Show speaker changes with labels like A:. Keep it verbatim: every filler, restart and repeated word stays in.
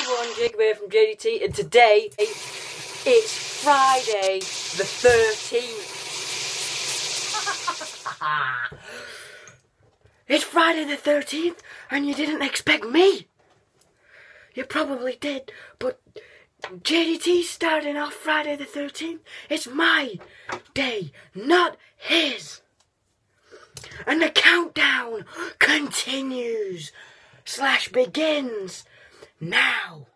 A: everyone, Jacob here from J D T, and today it's Friday the thirteenth. It's Friday the thirteenth, and you didn't expect me. You probably did, but J D T's starting off Friday the thirteenth. It's my day, not his. And the countdown continues slash begins now.